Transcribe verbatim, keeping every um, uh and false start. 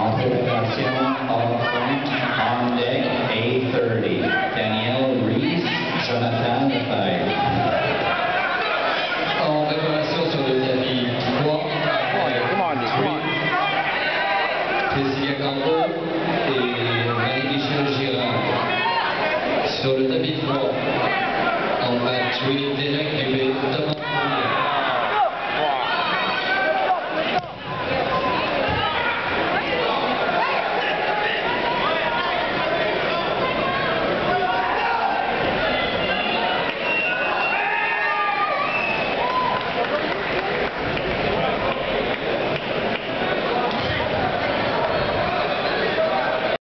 En préparation, hors point, on deck, A thirty. Daniel Reese, Jonathan Lefebvre. En préparation sur le tapis trois, Cécilia Campo et Marie-Michel Girard. Sur le tapis trois, on va tuer Derek Dubé, Thomas.